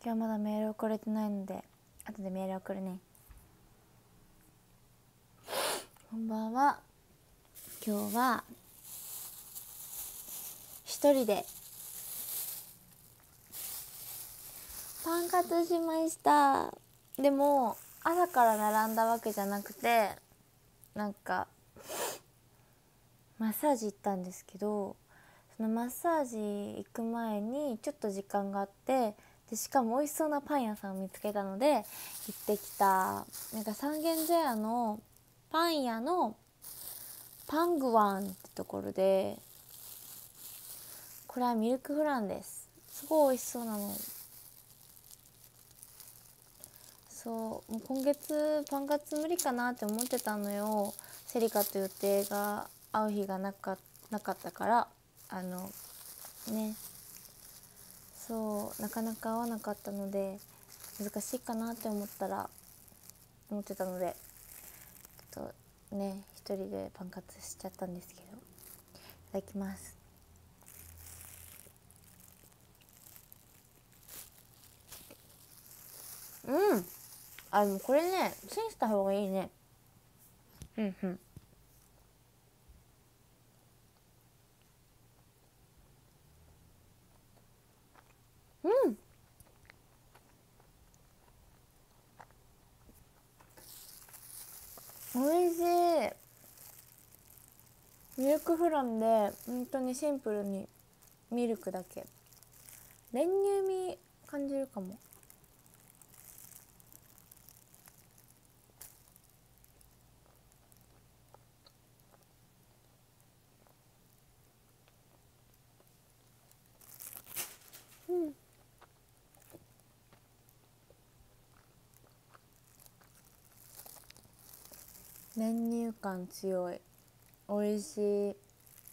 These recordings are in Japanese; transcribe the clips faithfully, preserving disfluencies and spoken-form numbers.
今日まだメール送れてないので後でメール送るね。こんばんは。今日は一人でパン活しました。でも朝から並んだわけじゃなくて、なんかマッサージ行ったんですけど、そのマッサージ行く前にちょっと時間があって、でしかも美味しそうなパン屋さんを見つけたので行ってきた。なんか三軒茶屋のパン屋のパングワンってところで、これはミルクフランです。すごい美味しそうなの。そうもう今月パン活無理かなって思ってたのよ。セリカと予定が会う日がなか、なかったからあのねそうなかなか会わなかったので難しいかなって思ったら思ってたのでちょっとね一人でパン活しちゃったんですけど、いただきます。うんあでもこれねチンした方がいいね。うんうんうんおいしい。ミルクフランで本当にシンプルにミルクだけ、練乳味感じるかも。うん練乳感強い。おいしい。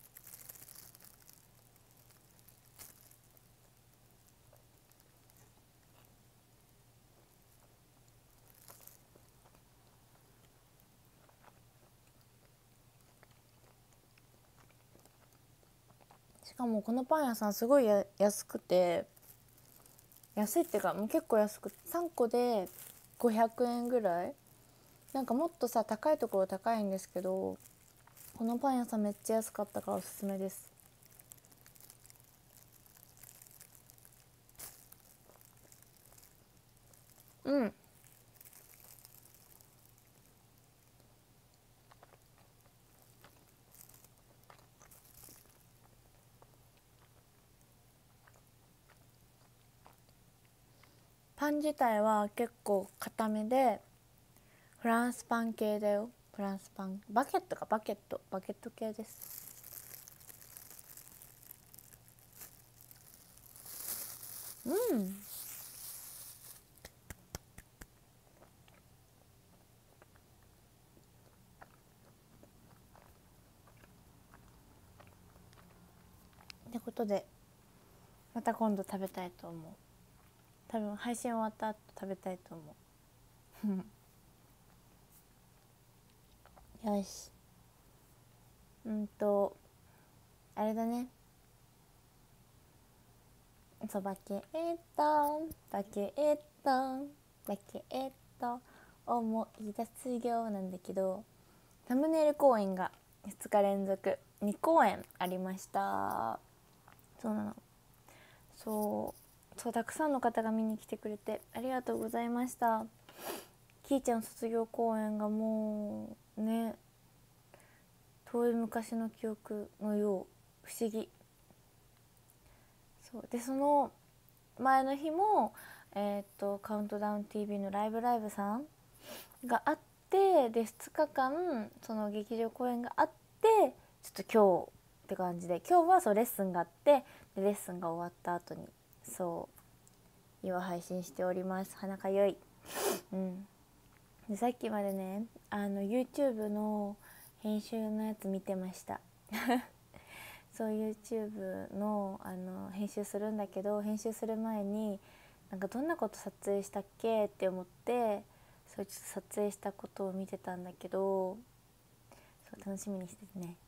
しかもこのパン屋さんすごいや安くて、安いっていうかもう結構安くてさんこでごひゃくえんぐらい。なんかもっとさ高いところ高いんですけど、このパン屋さんめっちゃ安かったからおすすめです。うんパン自体は結構固めでフランスパン系だよ。フランスパンバケットかバケットバケット系です。うんってことでまた今度食べたいと思う。多分配信終わった後食べたいと思うよし。うんとあれだね。そうバケットバケットバケット思い出すよなんだけど、サムネイル公演がふつか連続に公演ありました。そうなの。そうそうたくさんの方が見に来てくれてありがとうございました。きーちゃん卒業公演がもうね遠い昔の記憶のよう不思議。そうでその前の日も、えー、とカウントダウン ティーブイ のライブライブさんがあって、でふつかかんその劇場公演があって、ちょっと今日って感じで、今日はそうレッスンがあって、でレッスンが終わった後にそう今配信しております。鼻かゆい。うんでさっきまでねあの YouTube の編集のやつ見てましたそう YouTube の、あの編集するんだけど、編集する前になんかどんなこと撮影したっけって思って、そうちょっと撮影したことを見てたんだけど、そう楽しみにしててね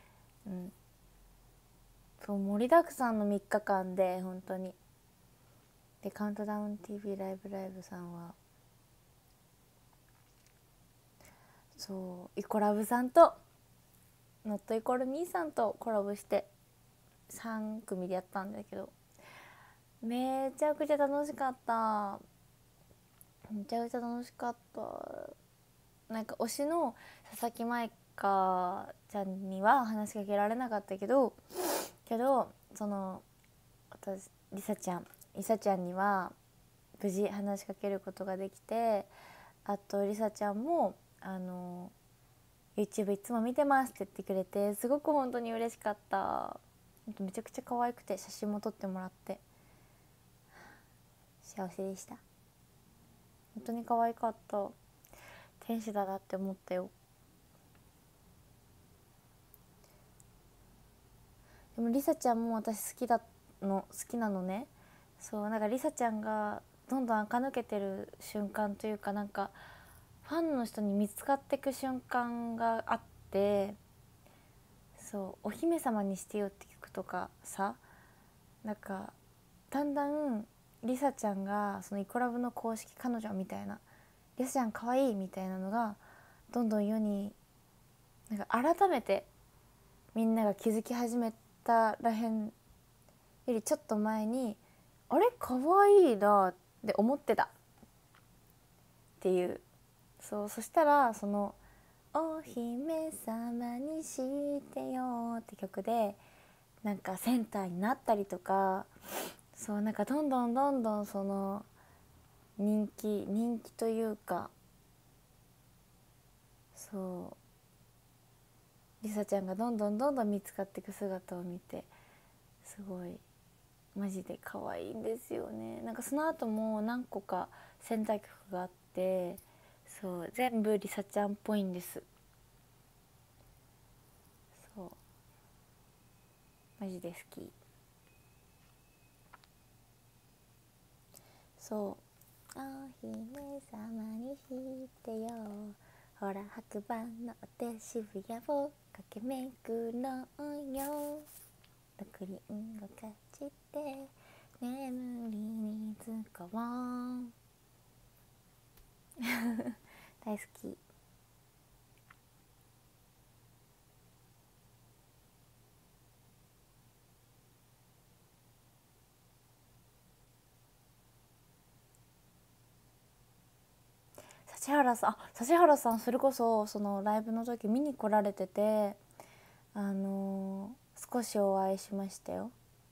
うんそう盛りだくさんのみっかかんで本当にでカウントダウン ティーブイ ライブライブさんはそうイコラブさんとノットイコールミーさんとコラボしてさん組でやったんだけど、めちゃくちゃ楽しかった。めちゃくちゃ楽しかった。なんか推しの佐々木舞香ちゃんには話しかけられなかったけどけどその私りさちゃんりさちゃんには無事話しかけることができて、あとりさちゃんもあの YouTube いつも見てますって言ってくれて、すごく本当に嬉しかった。めちゃくちゃ可愛くて写真も撮ってもらって幸せでした。本当に可愛かった。天使だなって思ったよ。でもりさちゃんも私好きだの好きなのね。そうなんかりさちゃんがどんどん垢抜けてる瞬間というか、なんかファンの人に見つかっていく瞬間があって、そうお姫様にしてよって曲とかさ、なんかだんだんりさちゃんがそのイコラブの公式彼女みたいな、りさちゃん可愛いみたいなのがどんどん世になんか改めてみんなが気づき始めたらへんよりちょっと前に、あれ可愛いなって思ってたっていう。そうそしたらそのお姫様にしてよって曲でなんかセンターになったりとか、そうなんかどんどんどんどんその人気人気というか、そうりさちゃんがどんどんどんどん見つかっていく姿を見て、すごいマジで可愛いんですよね。なんかその後も何個かセンター曲があって、そう全部りさちゃんっぽいんです。そうマジで好き。そうお姫様にしてよ、ほら白馬のって渋谷を駆け巡ろうよ、とクリンをかじって眠りにつこう大好き。指原さんあ指原さんそれこそそのライブの時見に来られてて、あのー、少しお会いしましたよ。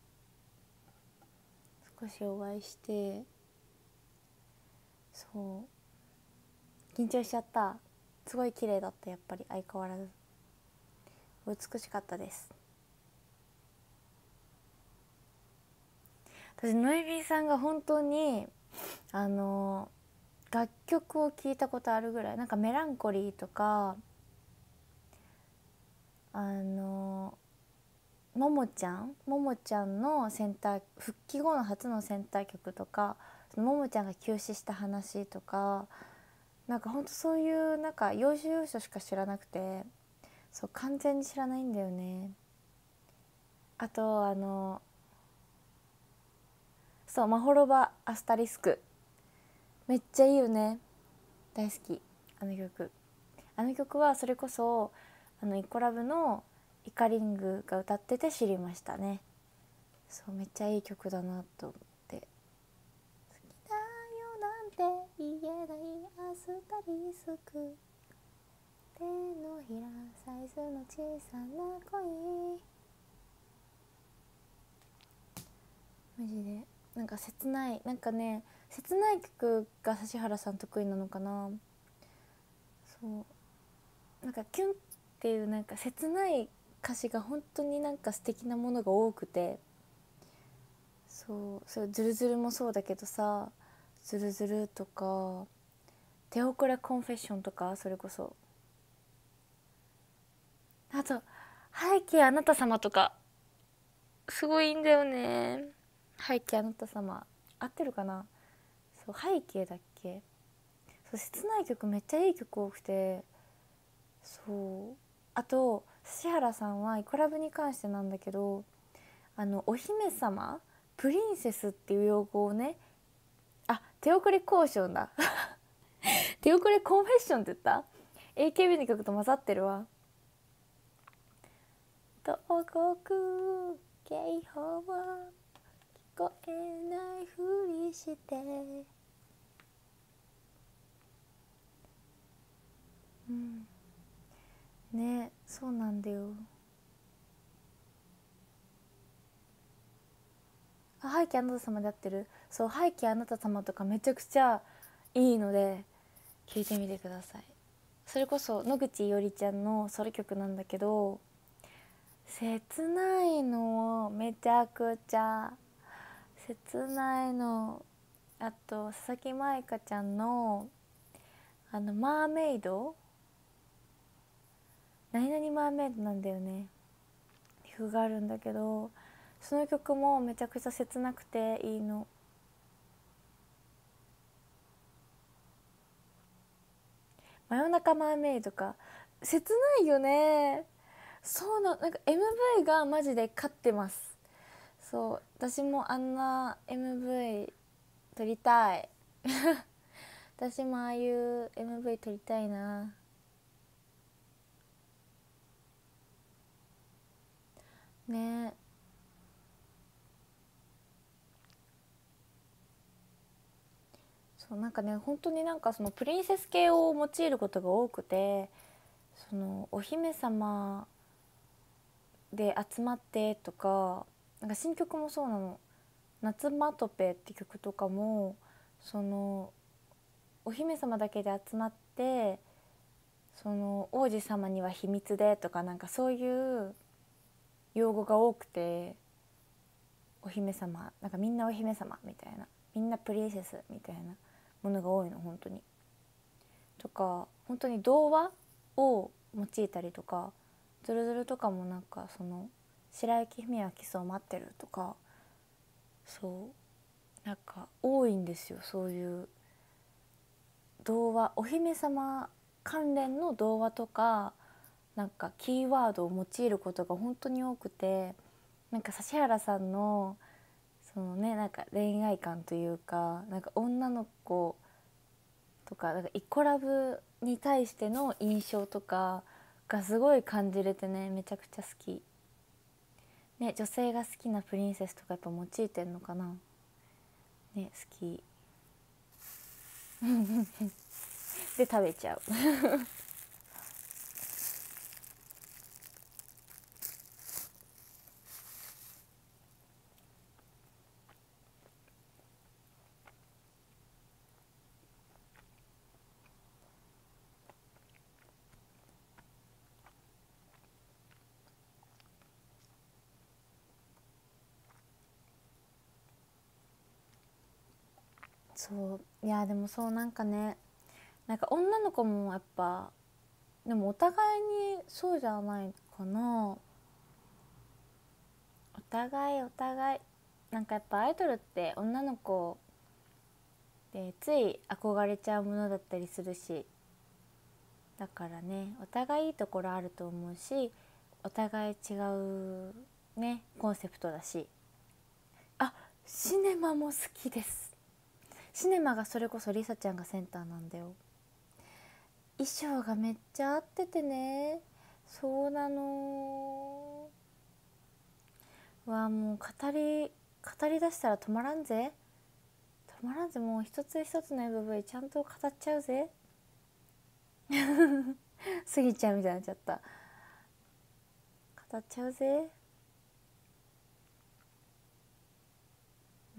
少しお会いして、そう緊張しちゃった。すごい綺麗だった。やっぱり相変わらず美しかったです。私ノイビーさんが本当にあの楽曲を聴いたことあるぐらい、なんかメランコリーとかあのももちゃんももちゃんのセンター復帰後の初のセンター曲とか、そのももちゃんが休止した話とか、なんかほんとそういうなんか要所要所しか知らなくて、そう完全に知らないんだよね。あとあのそうまほろばアスタリスクめっちゃいいよね。大好きあの曲。あの曲はそれこそあのイコラブのイカリングが歌ってて知りましたね。そうめっちゃいい曲だなと思って。好きだよなんて言えないアスタリスク、手のひらサイズの小さな恋、マジでなんか切ない、なんかね切ない曲が指原さん得意なのかな。そうなんかキュンっていうなんか切ない歌詞が本当になんか素敵なものが多くて、そうそれズルズルもそうだけどさ、ズルズルとか手遅れコンフェッションとか、それこそあと背景あなた様とかすごいいいんだよね。背景あなた様合ってるかな。そう背景だっけ。そう切ない曲めっちゃいい曲多くて、そうあと指原さんはイコラブに関してなんだけど、あのお姫様プリンセスっていう用語をね手遅れ交渉だ手遅れコンフェッションって言った？ エーケービー の曲と混ざってるわ。東国警報は聞こえないふりしてうんね、そうなんだよ。あ、はいきあなた様でやってる。そう、はいきあなた様とかめちゃくちゃいいので聞いてみてください。それこそ野口いおりちゃんのソロ曲なんだけど、切ないのめちゃくちゃ切ないの。あと佐々木舞香ちゃんのあのマーメイド、何々マーメイドなんだよね、曲があるんだけど、その曲もめちゃくちゃ切なくていいの。真夜中マーメイドか、切ないよね。そうな、なんか エムブイ がマジで勝ってます。そう、私もあんな エムブイ 撮りたい私もああいう エムブイ 撮りたいな。ね。そうなんかね、本当になんかそのプリンセス系を用いることが多くて、そのお姫様で集まってとか、なんか新曲もそうなの。夏マトペって曲とかも、そのお姫様だけで集まって、その王子様には秘密でとか、なんかそういう用語が多くて、お姫様なんかみんなお姫様みたいな、みんなプリンセスみたいなものが多いの本当に。とか本当に童話を用いたりとか、ズルズルとかもなんかその白雪姫はキスを待ってるとか、そうなんか多いんですよ、そういう童話、お姫様関連の童話とか、なんかキーワードを用いることが本当に多くて、なんか指原さんのそのね、なんか恋愛観というか、なんか女の子とか、なんかイコラブに対しての印象とかがすごい感じれてね、めちゃくちゃ好き。ね、女性が好きなプリンセスとかやっぱ用いてんのかな。ね、好きで食べちゃうそう、いやでもそうなんかね、なんか女の子もやっぱ、でもお互いにそうじゃないかな。お互いお互いなんかやっぱアイドルって女の子でつい憧れちゃうものだったりするし、だからね、お互いいいところあると思うし、お互い違うねコンセプトだし。あ、シネマも好きです。シネマがそれこそリサちゃんがセンターなんだよ。衣装がめっちゃ合っててね、そうなの。わあ、もう語り語りだしたら止まらんぜ、止まらんぜ。もう一つ一つの エムブイ ちゃんと語っちゃうぜ過ぎちゃうみたいになっちゃった。語っちゃうぜ。うん。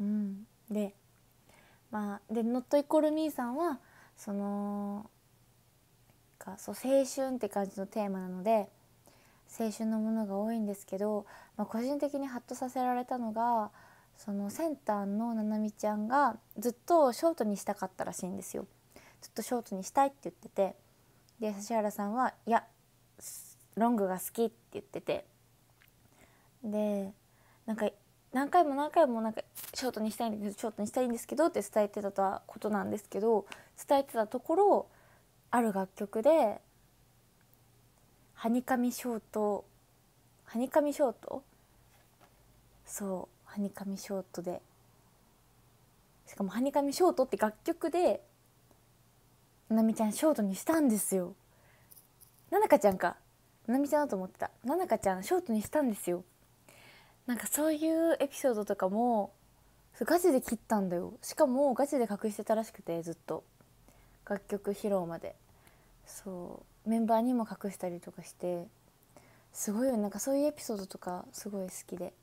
でまあでノットイコールミーさんはそのかそう青春って感じのテーマなので、青春のものが多いんですけど、まあ、個人的にハッとさせられたのが、そのセンターのななみちゃんがずっとショートにしたかったらしいんですよ。ずっとショートにしたいって言ってて、で指原さんはいやロングが好きって言ってて、でなんか何回も何回もなんかショートにしたいんだけどショートにしたいんですけどって伝えてたことなんですけど、伝えてたところ、ある楽曲ではにかみショートはにかみショートそうはにかみショートでしかもはにかみショートって楽曲でななみちゃんショートにしたんですよ。ななかちゃんかななみちゃんだと思ってた。ななかちゃんショートにしたんですよ。なんかそういうエピソードとかもガチで切ったんだよ。しかもガチで隠してたらしくて、ずっと楽曲披露までそうメンバーにも隠したりとかして、すごいよ。なんかそういうエピソードとかすごい好きで、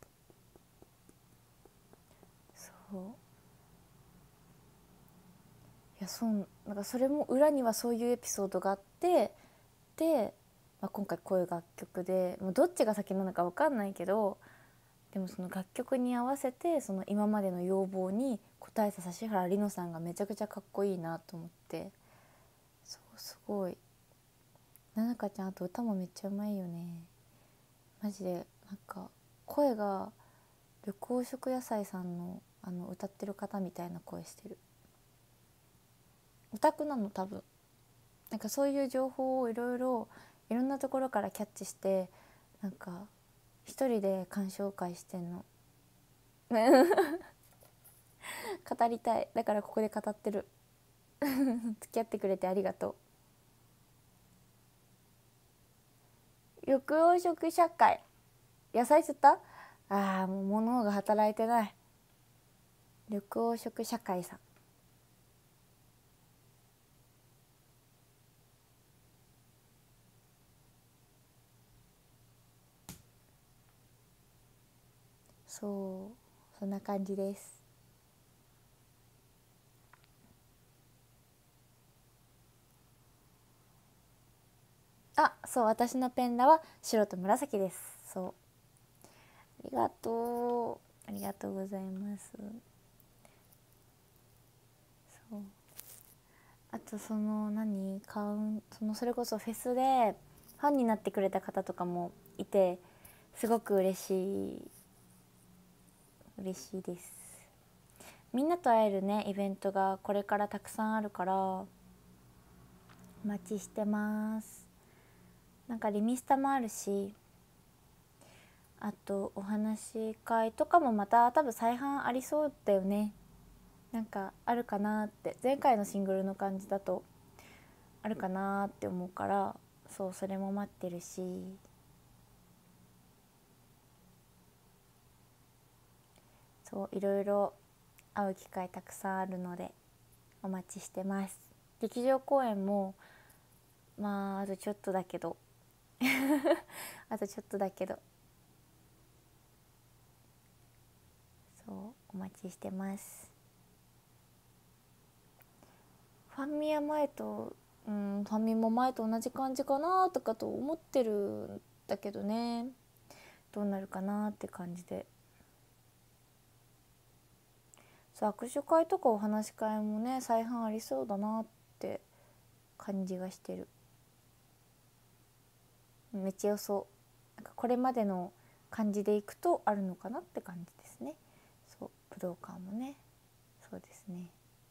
そういやそうなんかそれも裏にはそういうエピソードがあって、で、まあ、今回こういう楽曲でもうどっちが先なのか分かんないけど、でもその楽曲に合わせてその今までの要望に応えた指原莉乃さんがめちゃくちゃかっこいいなと思って、そうすごい。ななかちゃんあと歌もめっちゃうまいよねマジで。なんか声が緑黄色野菜さんのあの歌ってる方みたいな声してる。オタクなの多分。なんかそういう情報をいろいろいろんなところからキャッチして、なんか一人で鑑賞会してんの語りたい。だからここで語ってる付き合ってくれてありがとう。緑黄色社会、野菜釣った。あーもう物が働いてない。緑黄色社会さん、そうそんな感じです。あ、そう私のペンラは白と紫です。そうありがとうありがとうございます。そうあとその何カウンそのそれこそフェスでファンになってくれた方とかもいて、すごく嬉しい嬉しいです。みんなと会えるねイベントがこれからたくさんあるからお待ちしてます。なんかリミスタもあるし、あとお話し会とかもまた多分再販ありそうだよね。なんかあるかなって、前回のシングルの感じだとあるかなって思うから、そうそれも待ってるし、そういろいろ会う機会たくさんあるのでお待ちしてます。劇場公演もまああとちょっとだけどあとちょっとだけどそうお待ちしてます。ファンミや前と、うん、ファンミも前と同じ感じかなとかと思ってるんだけどね、どうなるかなって感じで。そう握手会とかお話し会もね再販ありそうだなって感じがしてる。めっちゃ予想なんかこれまでの感じでいくとあるのかなって感じですね。そう武道館もねそうですね。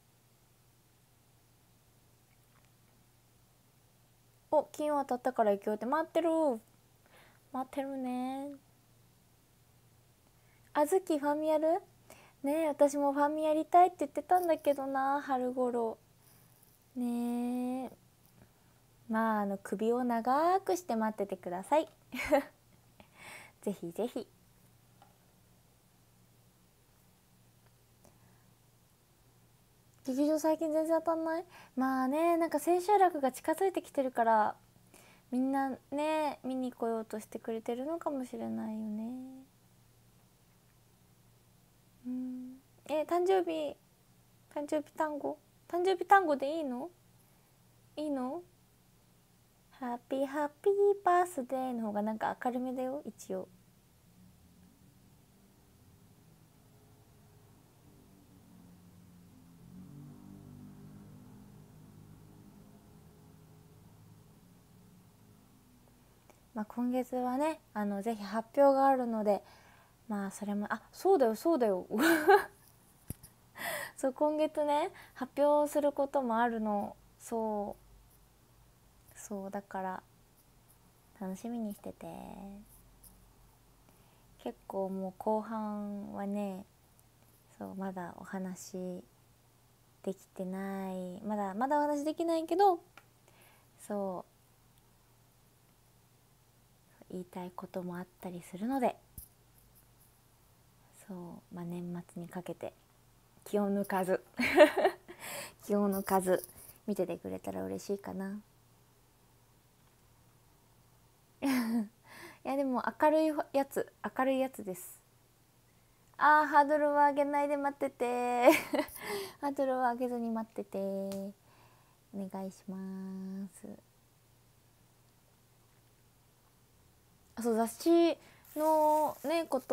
お金曜当たったから行くよって待ってる待ってるね。あずきファミやるねえ、私もファミやりたいって言ってたんだけどな、春頃ねえ。まああの首を長くして待っててくださいぜひぜひ。劇場最近全然当たんない。まあね、なんか千秋楽が近づいてきてるからみんなね見に来ようとしてくれてるのかもしれないよね。うんえ誕生日誕生日単語誕生日単語でいいのいいのハッピーハッピーバースデーの方がなんか明るめだよ一応。まあ今月はねあのぜひ発表があるので、まあそれもあそうだよそうだよそう今月ね発表することもあるの。そうそうだから楽しみにしてて。結構もう後半はねそうまだお話できてない、まだまだお話できないけど、そう言いたいこともあったりするので、そう、まあ、年末にかけて気を抜かず気を抜かず見ててくれたら嬉しいかな。いやでも明るいやつ、明るいやつです。あー、ハードルは上げないで待っててハードルは上げずに待ってて、お願いします。あ、そう、雑誌のねこと、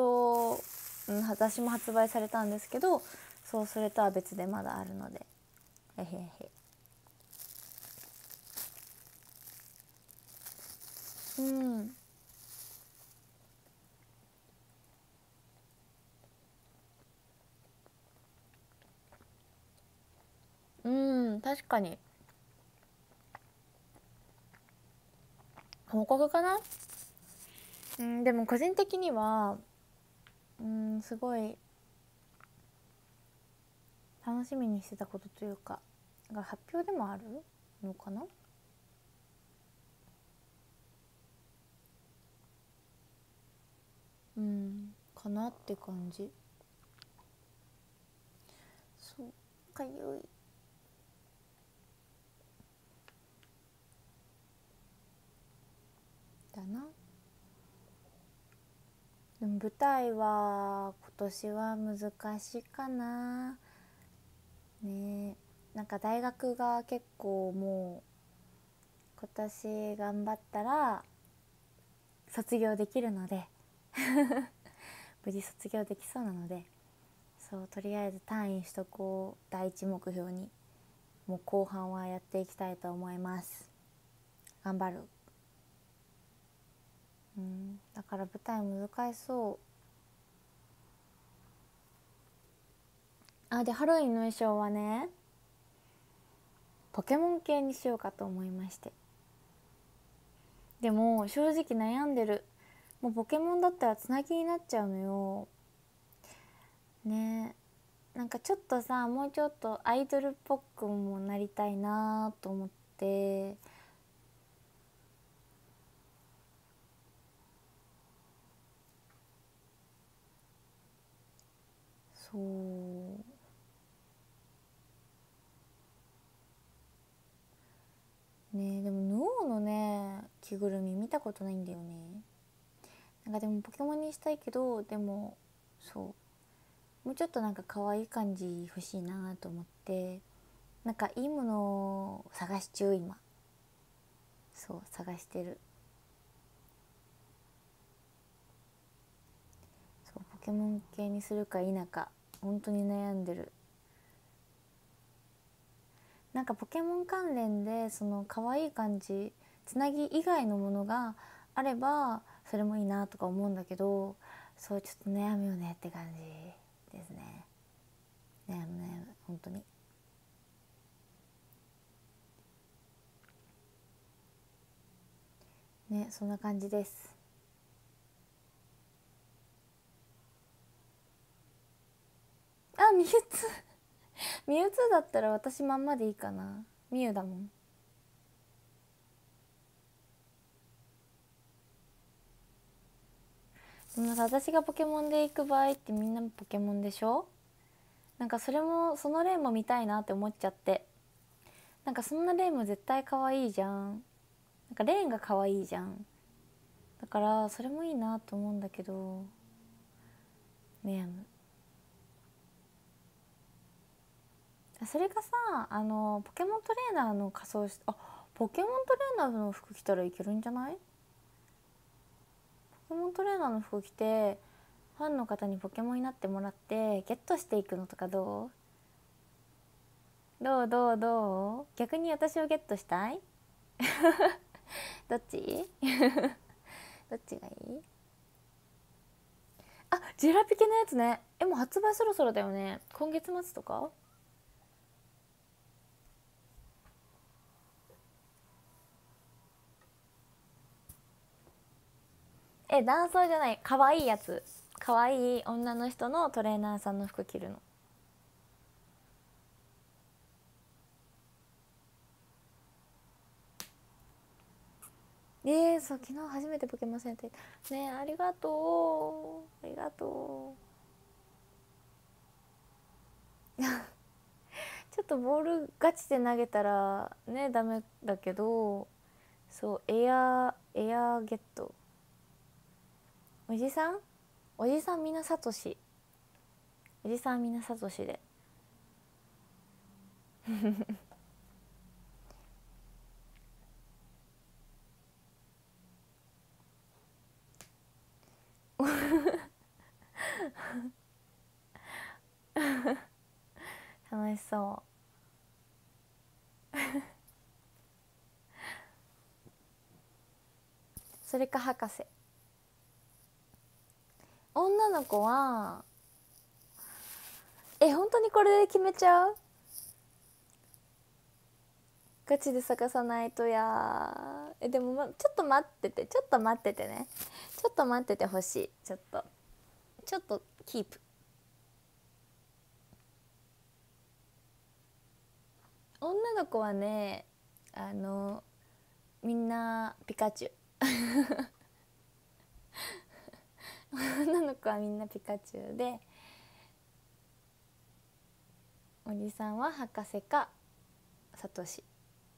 うん、雑誌も発売されたんですけど、そう、それとは別でまだあるので、へへへ。うん、うん、確かに報告かな。うん、でも個人的には、うん、すごい楽しみにしてたことというかが発表でもあるのかな。うん、かなって感じ。そうかゆいだな。でも舞台は今年は難しいかなね。なんか大学が結構もう今年頑張ったら卒業できるので無事卒業できそうなので、そうとりあえず単位取得を第一目標に、もう後半はやっていきたいと思います。頑張る。うん、だから舞台難しそう。あ、でハロウィンの衣装はね、ポケモン系にしようかと思いまして。でも正直悩んでる。もうポケモンだったらつなぎになっちゃうのよね。なんかちょっとさ、もうちょっとアイドルっぽくもなりたいなと思って。そうね。でもヌオのね着ぐるみ見たことないんだよね。なんかでもポケモンにしたいけど、でもそうもうちょっとなんか可愛い感じ欲しいなと思って、なんかいいものを探し中今。そう探してる。そうポケモン系にするか否か本当に悩んでる。なんかポケモン関連でその可愛い感じ、つなぎ以外のものがあればそれもいいなとか思うんだけど、そうちょっと悩むよねって感じですね。悩む悩む本当に。ね、そんな感じです。あ、ミュウツーミュウツーだったら私まんまでいいかな。ミュウだもん。でもなんか私がポケモンで行く場合ってみんなもポケモンでしょ。なんかそれもその例も見たいなって思っちゃって。なんかそんな例も絶対可愛いじゃん。なんかレーンが可愛いじゃん。だからそれもいいなと思うんだけど悩む。それがさ、あのポケモントレーナーの仮装し、あ、ポケモントレーナーの服着たらいけるんじゃない？ポケモントレーナーの服着てファンの方にポケモンになってもらってゲットしていくのとかどう？どうどうどう？逆に私をゲットしたい？どっちどっちがいい？あ、ジェラピケのやつね。え、もう発売そろそろだよね。今月末とか？え、男装じゃない、可愛いやつ。可愛い女の人のトレーナーさんの服着るの。 ーそう昨日初めてポケモンセンターねえ、ありがとうありがとうちょっとボールガチで投げたらねダメだけど、そうエアエアゲット、おじさんおじさんみんなサトシ、おじさんみんなサトシで楽しそうそれか博士。女の子はえ本当にこれで決めちゃう？ガチで探さないとや。えでも、ま、ちょっと待っててちょっと待っててねちょっと待っててほしい。ちょっとちょっとキープ。女の子はねあのみんなピカチュウ女の子はみんなピカチュウで、おじさんは博士かサトシ。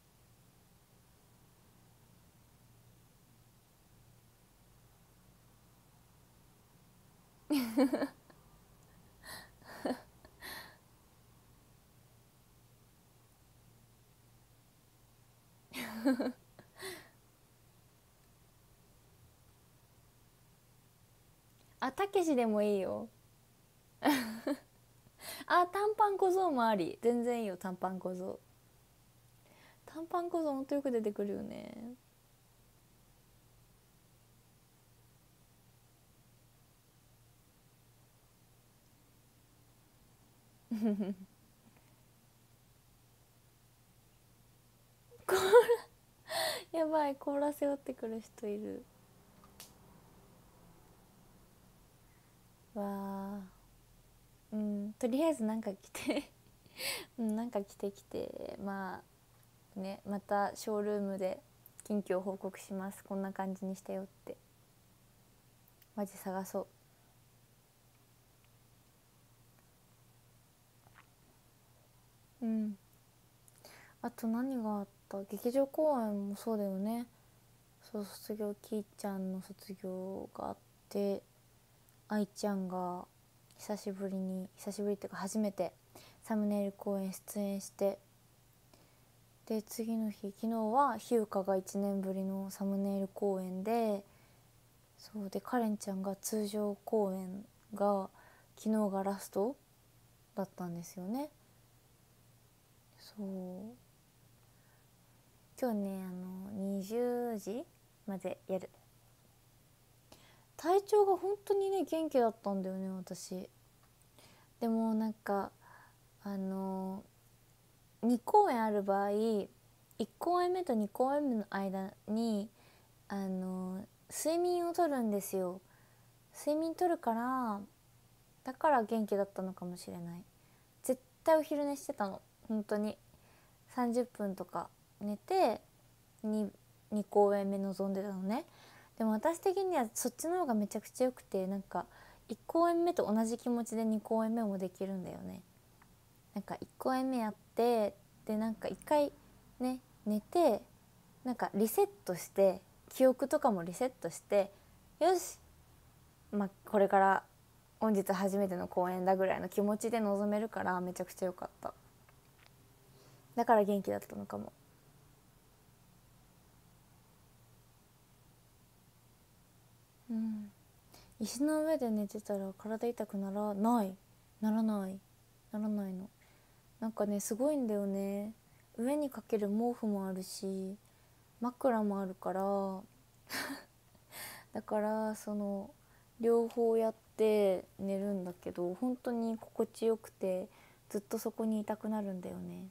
あたけしでもいいよあ短パン小僧もあり、全然いいよ短パン小僧。短パン小僧ほんとよく出てくるよねやばい、凍らせ寄ってくる人いるわー。うんとりあえずなんか来てうんなんか来て来てまあね、またショールームで近況報告します。こんな感じにしたよって。マジ探そう。うん。あと何があった？劇場公演もそうだよね。そう卒業、きーちゃんの卒業があって、愛ちゃんが久しぶりに久しぶりっていうか初めてサムネイル公演出演して、で次の日昨日はひゅうかがいちねんぶりのサムネイル公演で、そうでカレンちゃんが通常公演が昨日がラストだったんですよね。そう今日ねあのにじゅうじまでやる。体調が本当にね元気だったんだよね私。でもなんかあのに公演ある場合いち公演目とに公演目の間にあの睡眠をとるんですよ。睡眠とるからだから元気だったのかもしれない。絶対お昼寝してたの本当に。さんじゅっぷんとか寝て 2, に公演目臨んでたのね。でも私的にはそっちの方がめちゃくちゃよくて、なんかいち公演目と同じ気持ちでに公演目もできるんだよね。なんかいち公演目やってでなんかいっかいね寝てなんかリセットして記憶とかもリセットしてよし、まあ、これから本日初めての公演だぐらいの気持ちで臨めるからめちゃくちゃ良かった。だから元気だったのかも。うん、石の上で寝てたら体痛くならないならないならないの。なんかねすごいんだよね。上にかける毛布もあるし枕もあるからだからその両方やって寝るんだけど本当に心地よくてずっとそこにいたくなるんだよね。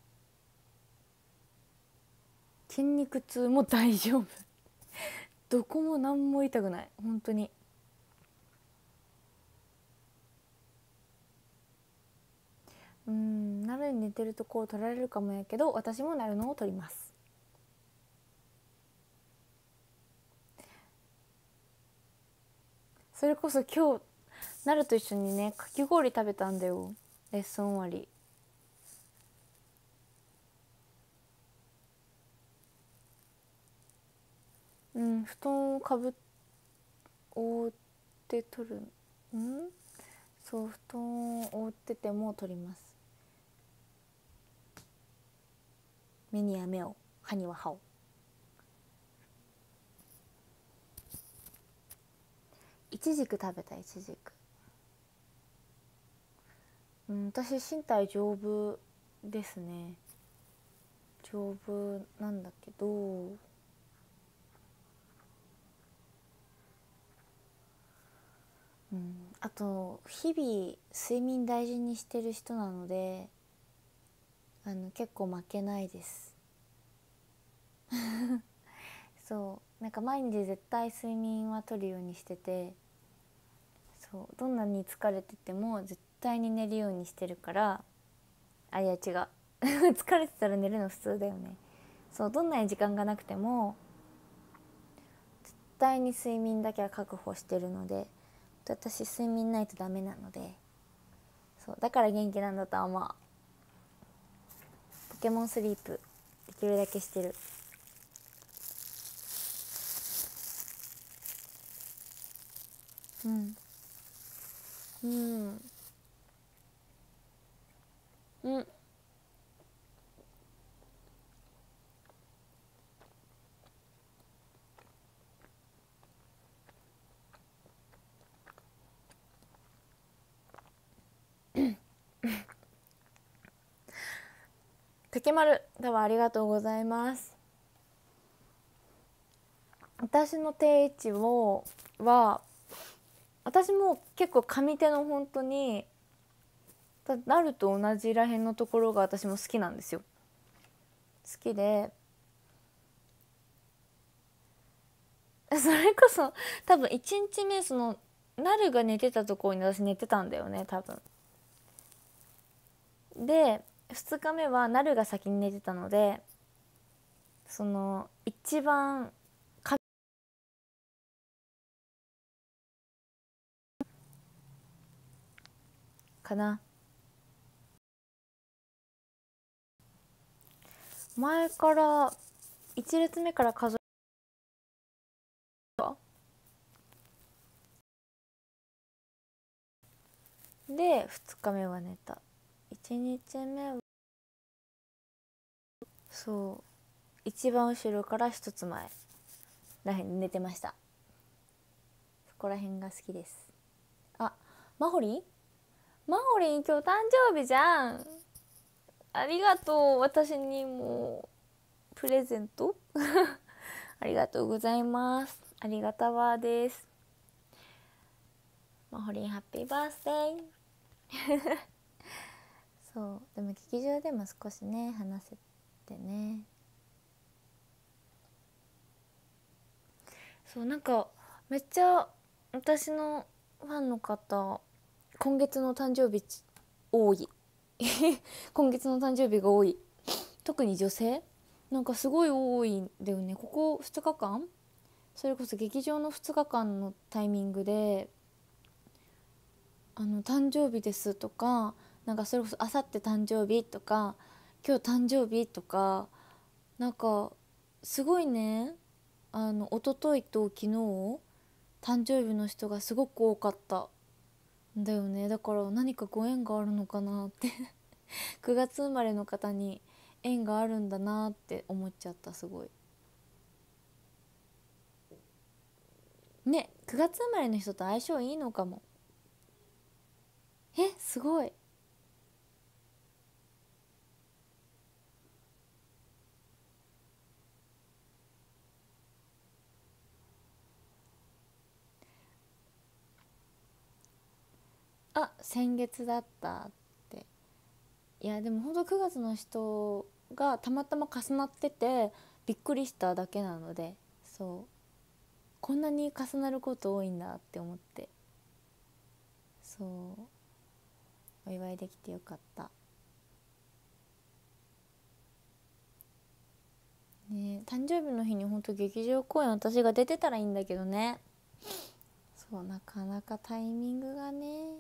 筋肉痛も大丈夫どこも何も痛くない本当に。うーんなるに寝てるとこを取られるかもやけど私もなるのを取ります。 それこそ今日なると一緒にねかき氷食べたんだよ、レッスン終わり。うん、布団をかぶ覆って取る。んそう、布団を覆ってても取ります。目には目を、歯には歯を。いちじく食べた。いちじく、うん、私身体丈夫ですね。丈夫なんだけど、うん、あと日々睡眠大事にしてる人なので、あの結構負けないですそうなんか毎日絶対睡眠はとるようにしてて、そうどんなに疲れてても絶対に寝るようにしてるから。あ、いや違う疲れてたら寝るの普通だよね。そうどんなに時間がなくても絶対に睡眠だけは確保してるので、私睡眠ないとダメなので、そうだから元気なんだとは思う。ポケモンスリープできるだけしてる。うんうんうん竹丸多分ありがとうございます。私の定位置をは私も結構上手の本当になると同じらへんのところが私も好きなんですよ。好きでそれこそ多分いちにちめそのなるが寝てたところに私寝てたんだよね多分。でふつかめはなるが先に寝てたので、その一番かな、前からいち列目から数えたでふつかめは寝た。いちにちめはそう一番後ろから一つ前らへんに寝てました。そこら辺が好きです。あ、マホリンマホリン今日誕生日じゃん。ありがとう。私にもプレゼントありがとうございます。ありがたわです。マホリンハッピーバースデーそうでも劇場でも少しね話せてね。そうなんかめっちゃ私のファンの方今月の誕生日多い今月の誕生日が多い。特に女性なんかすごい多いんだよね。ここふつかかんそれこそ劇場のふつかかんのタイミングであの誕生日ですとか、なんかそれこそあさって誕生日とか今日誕生日とか、なんかすごいね、あの一昨日と昨日誕生日の人がすごく多かったんだよね。だから何かご縁があるのかなってくがつ生まれの方に縁があるんだなって思っちゃった。すごいね、くがつ生まれの人と相性いいのかも。え、すごい。あ、先月だったって。いやでもほんとくがつの人がたまたま重なっててびっくりしただけなので、そうこんなに重なること多いんだって思って、そうお祝いできてよかったね。誕生日の日にほんと劇場公演私が出てたらいいんだけどね。そそう、なかなかタイミングがね。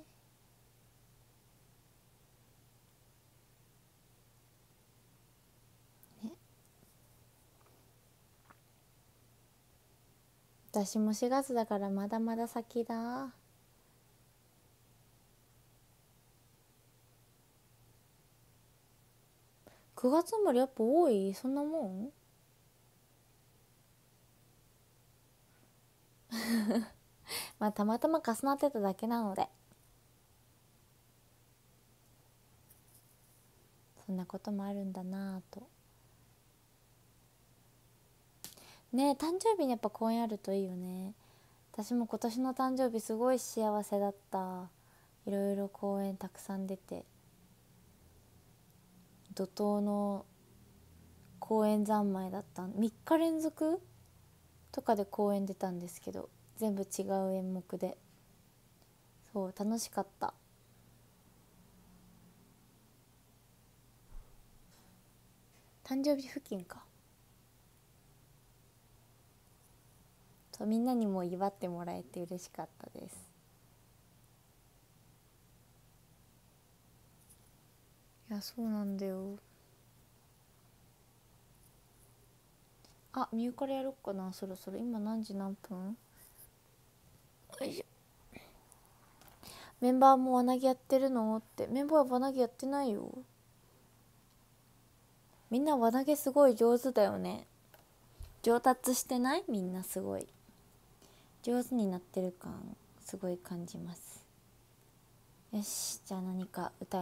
ね、私もしがつだからまだまだ先だ。くがつ生まれやっぱ多い？そんなもん？まあたまたま重なってただけなので、そんなこともあるんだなぁと。ねえ、誕生日にやっぱ公演あるといいよね。私も今年の誕生日すごい幸せだった。いろいろ公演たくさん出て、怒涛の公演三昧だった。みっか連続とかで公演出たんですけど、全部違う演目で、そう楽しかった。誕生日付近か。そう、みんなにも祝ってもらえて嬉しかったです。いや、そうなんだよ。あ、ミューからやろっかな、そろそろ。今何時何分？よいしょ。メンバーも輪投げやってるのって。メンバーは輪投げやってないよ。みんな輪投げすごい上手だよね。上達してない？みんなすごい上手になってる感すごい感じます。よし、じゃあ何か歌い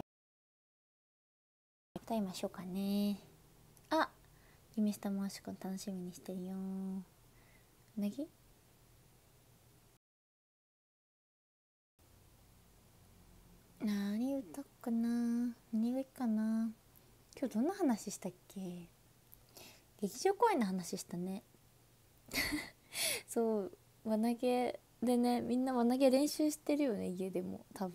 歌いましょうかね。あ、ゆみスタマーシュ君楽しみにしてるよ。うなぎ何歌っかな。何がいいかな。今日どんな話したっけ。劇場公演の話したね。そう輪投げでね、みんな輪投げ練習してるよね、家でも多分。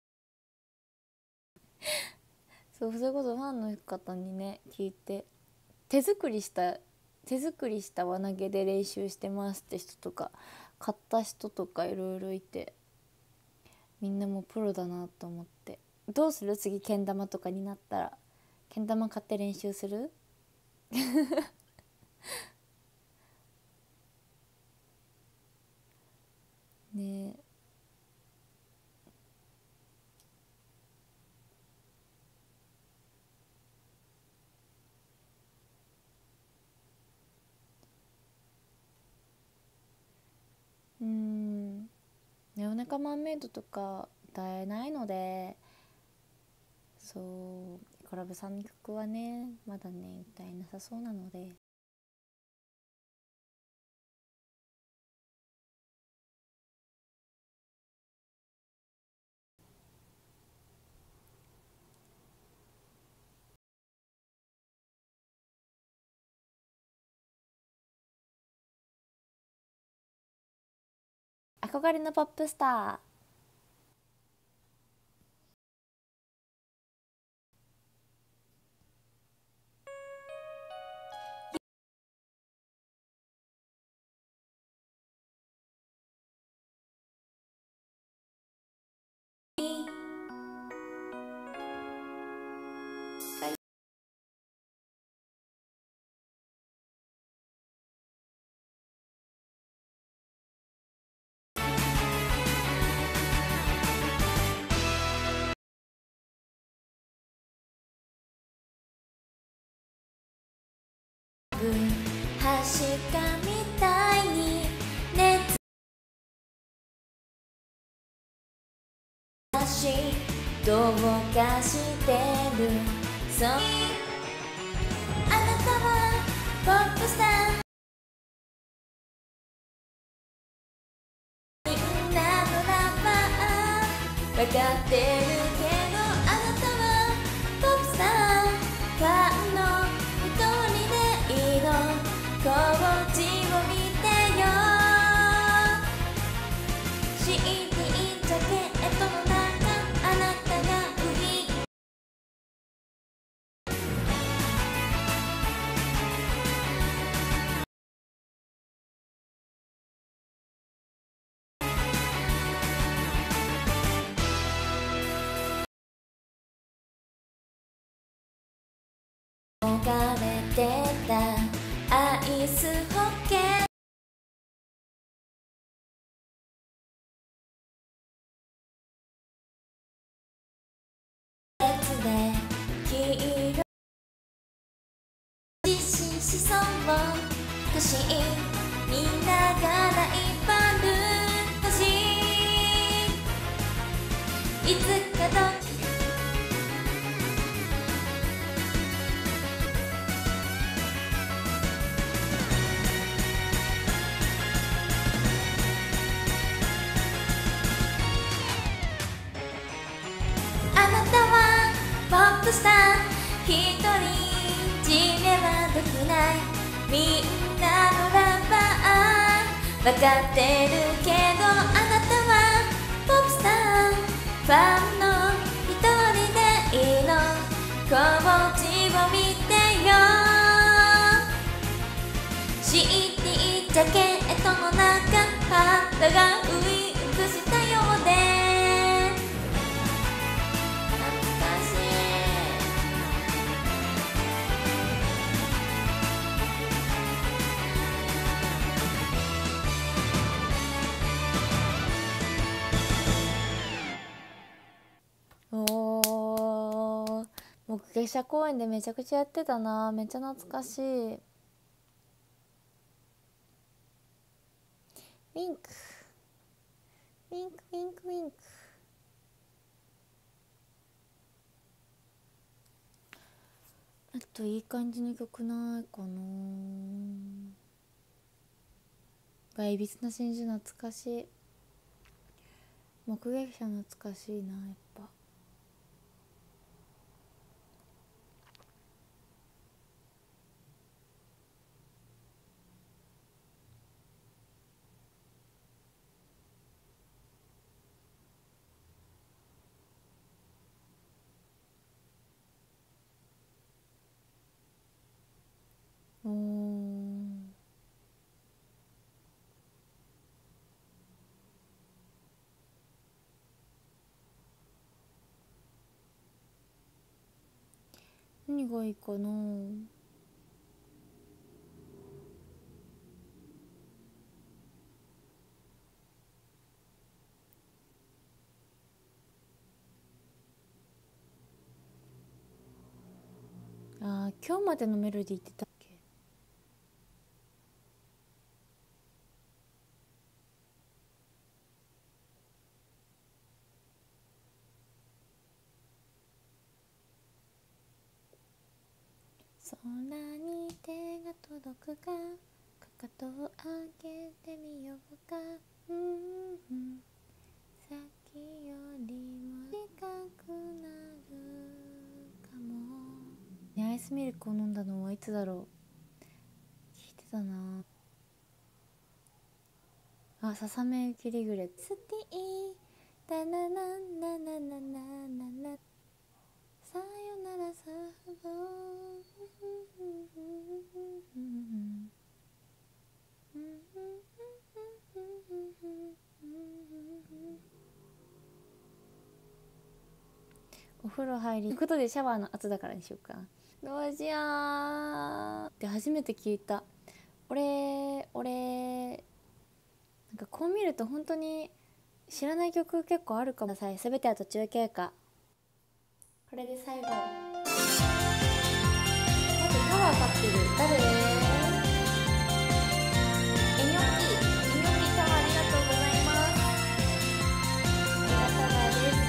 そう、それこそファンの方にね聞いて、手作りした手作りした輪投げで練習してますって人とか、買った人とかいろいろいて、みんなもうプロだなと思って。どうする？次けん玉とかになったらけん玉買って練習する？ねえ、うーん、ね、おなかマンメイドとか歌えないので、そうコラボさんの曲はねまだね歌えなさそうなので、憧れのポップスター、はしかみたいに熱しどうかしてる。そう、あなたはポップスター、みんなのラッパー、分かってるけどあなたはポップスター、ファンの一人でいいの、こっちを見てよ。 シーディー ジャケットの中、あなたがウィーしそう欲しいみんながライバル欲しいいつかどあなたはポップスター一人じめはできないみんなのラバーわかってるけどあなたはポップスターファンの一人でいいのコーチを見てよ シーティー ジャケットの中肌がウィークしたようでおー、目撃者公演でめちゃくちゃやってたな。めっちゃ懐かしい。ウィンクウィンクウィンクウィンク。あといい感じの曲ないかな。がいびつな真珠懐かしい。目撃者懐かしいな。やっぱおー、何がいいかな。あー、今日までのメロディーってたっけ。空に手が届くかかかとを上げてみようか、うん、うん、さっきよりも近くなるかも。ね、アイスミルクを飲んだのはいつだろう。聞いてたなあ。ささめ雪リグレットスティーダナナナナナナナさよならサーボお風呂入りということでシャワーの後だからにしようか。どうしようって初めて聞いた。俺俺なんかこう見ると本当に知らない曲結構あるかも。さい全ては途中経過。これで最後。待ってタワー買ってる。誰？エニョッキエニョッキタワーありがとうございます。ありがタワーです。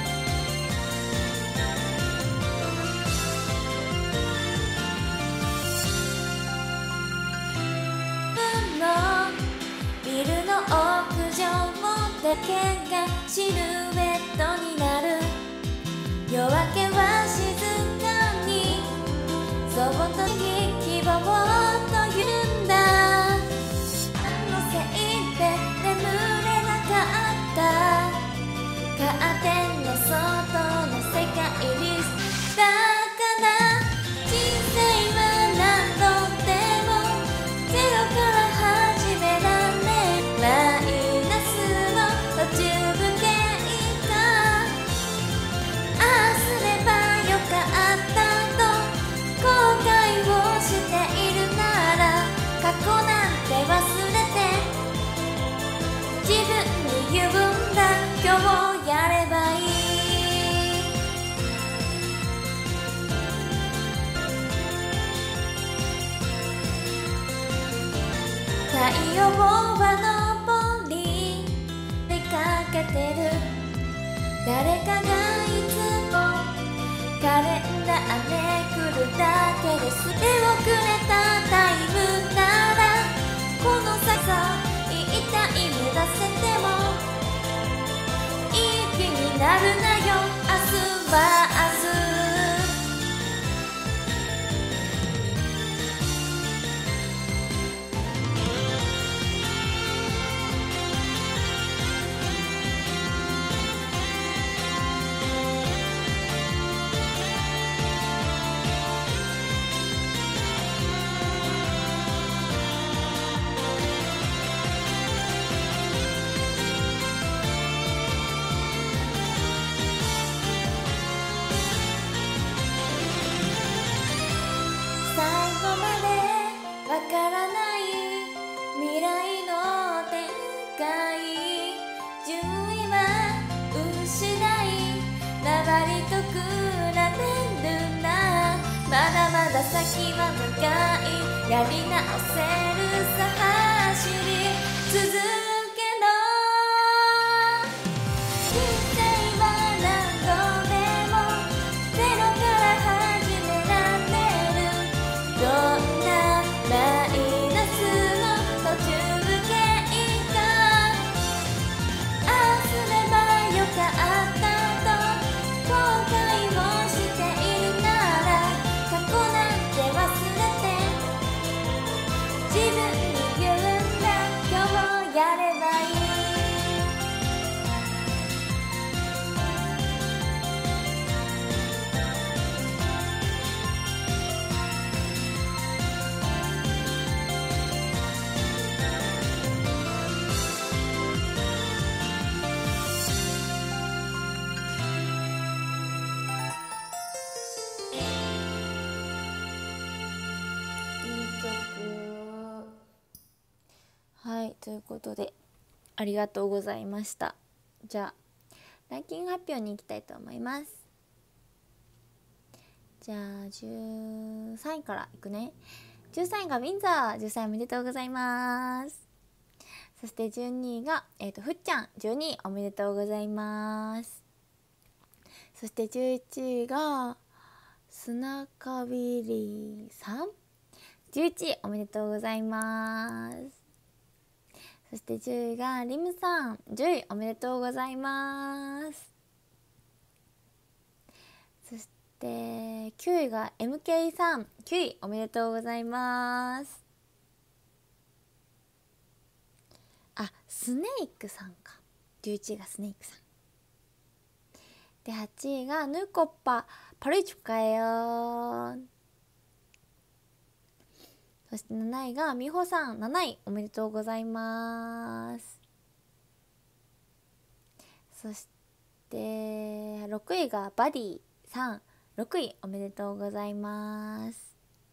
ビルの屋上だけがシルエットになる。夜明けは静かにそっと希望と緩んだ。のせいで眠れなかったカーテンの外の世界リスだから人生は何度でもゼロから始められマイナスの途中経過太陽は昇り出かけてる。誰かがいつもカレンダーめくるだけです。手遅れたタイムならこの先さいいタイム出せてもいい気になるなよ明日は明日。わからない未来の展開、順位は失い周りと比べるな。まだまだ先は長い、やり直せるさ走り続けろ。人生は何度でもゼロから始められる。どんなマイナスの途中経過、ああすればよかったと後悔をしているなら過去なんて忘れて自分に言うんだ、今日やればいい。はい、ということでありがとうございました。じゃあランキング発表に行きたいと思います。じゃあじゅうさんいからいくね。じゅうさんいがウィンザー、じゅうさんいおめでとうございます。そしてじゅうにいが、えー、とふっちゃん、じゅうにいおめでとうございます。そしてじゅういちいがスナカビリーさん、じゅういちいおめでとうございます。そしてじゅういがリムさん、じゅういおめでとうございます。そしてきゅういが エムケー さん、きゅういおめでとうございます。あ、スネークさんか。じゅういちいがスネークさんで、はちいがヌーコッパパルイチュカよ。そしてなないがみほさん、なないおめでとうございます。そしてろくいがバディさん、ろくいおめでとうございます。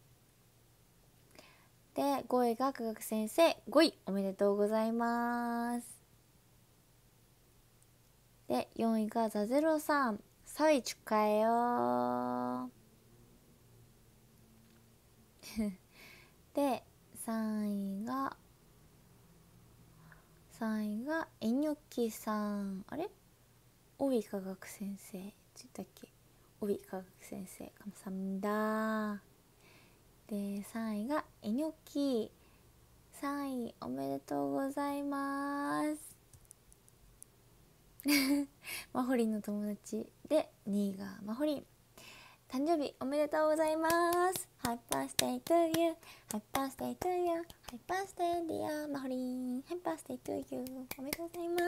でごいが科学先生、ごいおめでとうございます。でよんいがザゼロさん、さいちゅかえよ。でさんいがさんいがえにょきさん、あれおび科学先生ついたっけ、おび科学先生かもさんだ。でさんいがえにょき、さんいおめでとうございますまほりんの友達で、にいがまほりん、誕生日おめでとうございます。ハッピーバースデートゥーユー、ハッピーバースデートゥーユー、ハッピーバースデーディアまほりん、ハッピーバースデートゥーユー、おめでとうございます。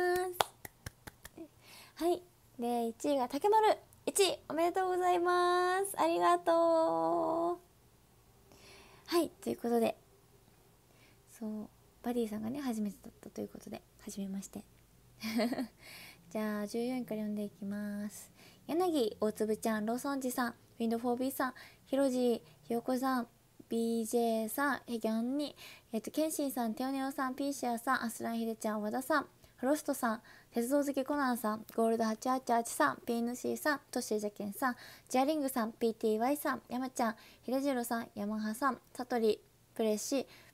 はい、でいちいがたけまる、いちいおめでとうございます。ありがとう。はい、ということで、そうバディさんがね初めてだったということで、初めましてじゃあじゅうよんいから読んでいきます。柳、大粒ちゃん、ローソンジさん、ウィンド フォービー さん、ひろじ、ひよこさん、ビージェー さん、ヘギョンに、えっと、ケンシンさん、テオネオさん、ピーシアさん、アスランヒデちゃん、和田さん、フロストさん、鉄道好きコナンさん、ゴールドはちはちはちさん、ピーエヌシー さん、トッシージャケンさん、ジャリングさん、ピーティーワイ さん、ヤマちゃん、ひでじろさん、ヤマハさん、サトリ、プレシ、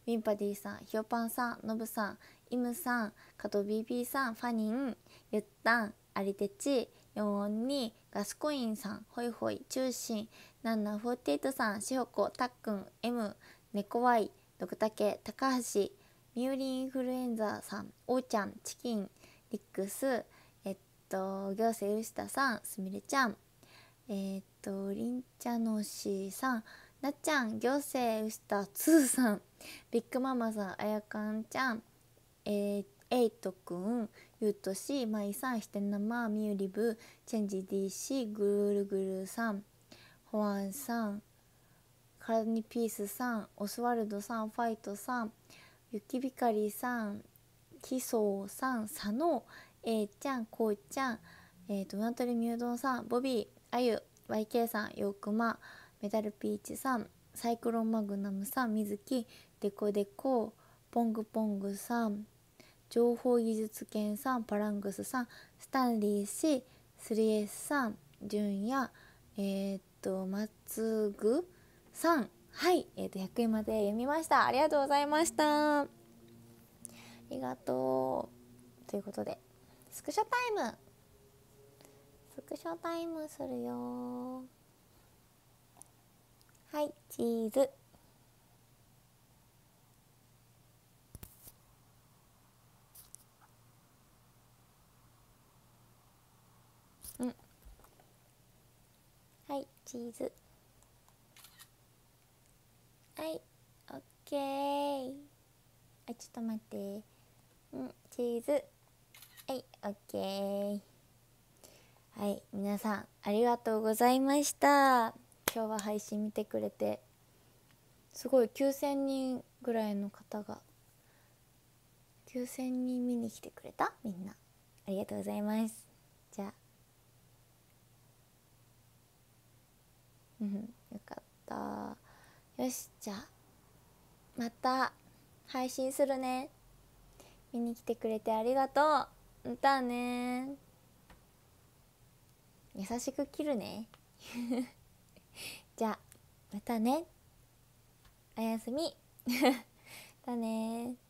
ウィンパディさん、ひよぱんさん、のぶさん、イムさん、加藤 ビービー さん、ファニン、ゆったん、ありてち、よんおんに、ガスコインさん、ホイホイ、中心、ナンナフォーティエイトさん、しほこ、たっくん、M、ねこわい、ドクタケ、高橋、ミューリンインフルエンザさん、おーちゃん、チキン、リックス、えっと、行政うしたさん、すみれちゃん、えー、っと、りんちゃのしさん、なっちゃん、行政うしたつーさん、ビッグママさん、あやかんちゃん、えー、エイトくん、ゆうとし、まいさん、ひてなま、みゆりぶ、チェンジ ディーシー、ぐるぐるさん、ホアンさん、体にピースさん、オスワルドさん、ファイトさん、ゆきびかりさん、きそうさん、佐野、えいちゃん、こうちゃん、えーと、うなとりみうどんさん、ボビー、あゆ、ワイケー さん、ようくま、メタルピーチさん、サイクロンマグナムさん、みずき、デコデコ、ポングポングさん、情報技術研さん、パラングスさん、スタンリー氏、スリエスさん、ジュンヤ、えーと、松具さん、はい、えーと、ひゃくえんまで読みました。ありがとうございました。ありがとう。ということで、スクショタイムスクショタイムするよ。はい、チーズ。うん。はい、チーズ。はい、オッケー。あ、ちょっと待って。うん、チーズ。はい、オッケー。はい、皆さんありがとうございました。今日は配信見てくれて、すごいきゅうせんにんぐらいの方が、きゅうせんにん見に来てくれた。みんなありがとうございます。じゃあ、うん、よかった。よし、じゃあまた配信するね。見に来てくれてありがとう。またね。優しく切るね。じゃあまたね。おやすみ。だね。